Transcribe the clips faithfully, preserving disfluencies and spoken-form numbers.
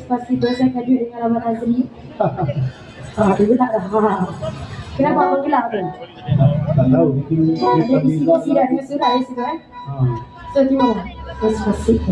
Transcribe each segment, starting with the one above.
Despacito saya kaju dengan Abang Azri. Ah, itu tak dah. Kenapa abang gelap tu? Tak tahu. Ada kisi-kisi dah dengan surat di situ kan? So gimana? Despacito.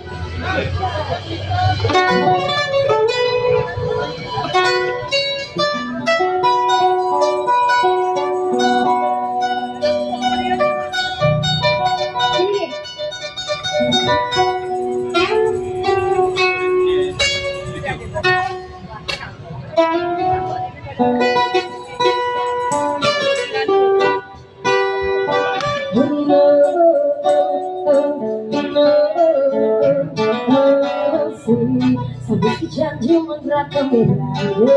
Sabes que janji mengeratkan diriku,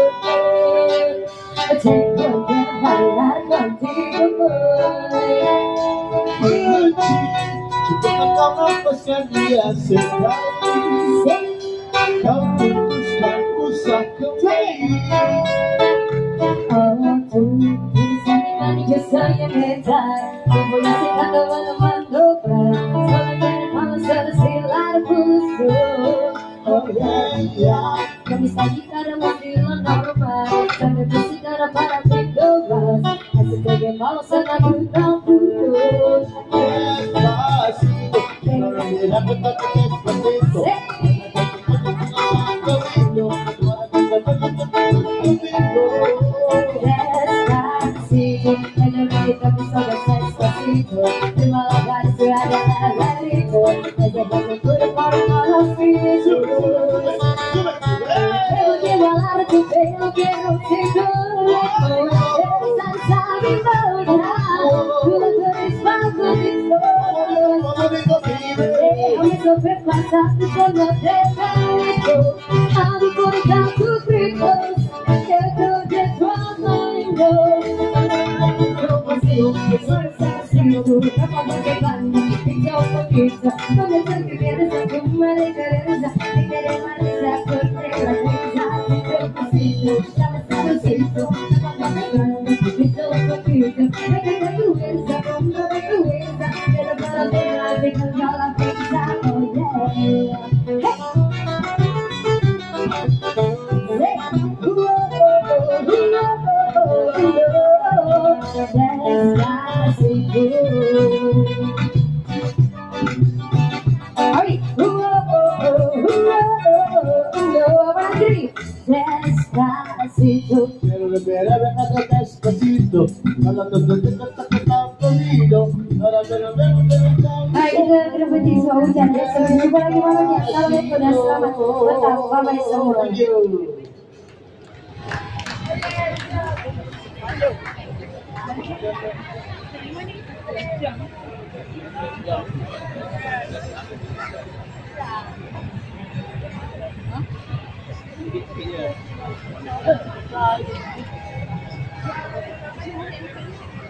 tega bailar contigo boy. Cukup kau lepaskan dia sekali, kau putuskan usah kembali. Oh tu bisa dimana yo saya metar, no voy a ser tanto mano para solo tener manos para silar puso. Oh yeah, yeah. Kami saji cara mobil normal, kami bersih cara para pindobas. Asal sebagai malu sangat utang putus. Despacito, no lo miras que te despacito. Despacito, en el grito que solo está despacito. De malabar se haga el grito, es de bajo puro por malos físicos. Pero quiero hablar tu pelo, quiero seguro. Salsa mi boca, tú lo quieres bajo mi sol. Déjame sobrepasar tu solo de pecho. I'm going down to gritos, que tú de tu amando. No consigo, soy sencillo, tú capaz de banda, y yo poquito. No me sé que vienes a tu madre Teresa, y querés más risa, corte la risa. Yo consigo, ya me sabrosito, capaz de banda, y yo poquito. Me quedo tu esa, como de tu esa, pero para ver la vida ya la pizza, oh yeah. Despacito, Quiero beber a ver despacito, para que te te te tan felido, para que no me baik, kita kita berhenti semua hujan ya. Sampai jumpa lagi malamnya. Assalamualaikum dan selamat petang. Bye-bye semua. Huh?